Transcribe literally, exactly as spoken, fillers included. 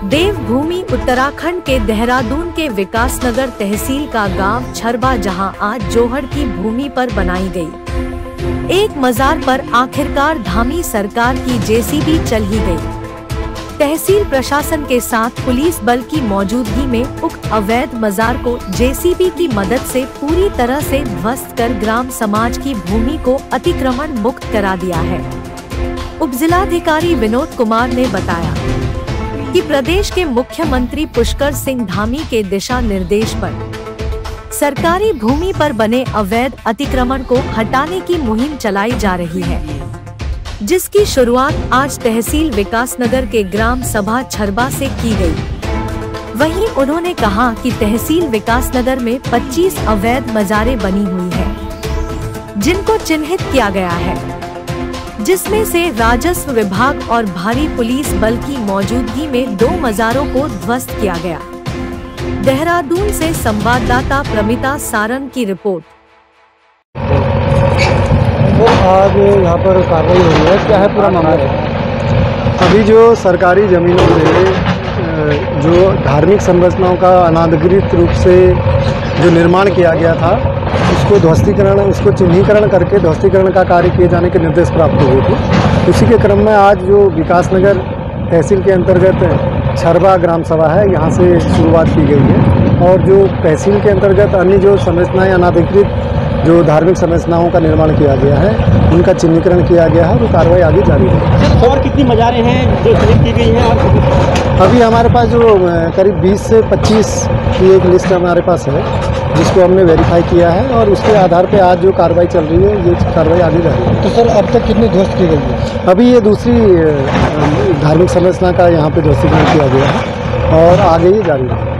देवभूमि उत्तराखंड के देहरादून के विकासनगर तहसील का गांव छरबा, जहां आज जोहड़ की भूमि पर बनाई गई एक मजार पर आखिरकार धामी सरकार की जेसीबी चल ही गई। तहसील प्रशासन के साथ पुलिस बल की मौजूदगी में उक्त अवैध मजार को जेसीबी की मदद से पूरी तरह से ध्वस्त कर ग्राम समाज की भूमि को अतिक्रमण मुक्त करा दिया है। उपजिलाधिकारी विनोद कुमार ने बताया कि प्रदेश के मुख्यमंत्री पुष्कर सिंह धामी के दिशा निर्देश पर सरकारी भूमि पर बने अवैध अतिक्रमण को हटाने की मुहिम चलाई जा रही है, जिसकी शुरुआत आज तहसील विकासनगर के ग्राम सभा छरबा से की गई। वहीं उन्होंने कहा कि तहसील विकासनगर में पच्चीस अवैध मजारें बनी हुई हैं, जिनको चिन्हित किया गया है, जिसमें से राजस्व विभाग और भारी पुलिस बल की मौजूदगी में दो मजारों को ध्वस्त किया गया। देहरादून से संवाददाता प्रमिता सारंग की रिपोर्ट। तो आज यहाँ पर कार्रवाई हुई है, क्या है पूरा मामला? अभी जो सरकारी जमीनों में जो धार्मिक संरचनाओं का अनाधिकृत रूप से जो निर्माण किया गया था, उसको ध्वस्तीकरण उसको चिन्हीकरण करके ध्वस्तीकरण का कार्य किए जाने के निर्देश प्राप्त हुए थे। उसी के क्रम में आज जो विकासनगर तहसील के अंतर्गत छरबा ग्राम सभा है, यहाँ से शुरुआत की गई है और जो तहसील के अंतर्गत अन्य जो संरचनाएं अनाधिकृत जो धार्मिक संरचनाओं का निर्माण किया गया है, उनका चिन्हीकरण किया गया है। वो कार्रवाई आगे जारी है। और कितनी मजारें हैं जो चिन्हित की गई हैं? और अभी हमारे पास जो करीब बीस से पच्चीस की एक लिस्ट हमारे पास है, जिसको हमने वेरीफाई किया है और उसके आधार पे आज जो कार्रवाई चल रही है, ये कार्रवाई आगे जारी है। तो सर, अब तक कितनी ध्वस्त की गई है? अभी ये दूसरी धार्मिक संरचना का यहाँ पे ध्वस्तीकरण किया गया है और आगे ही जारी है।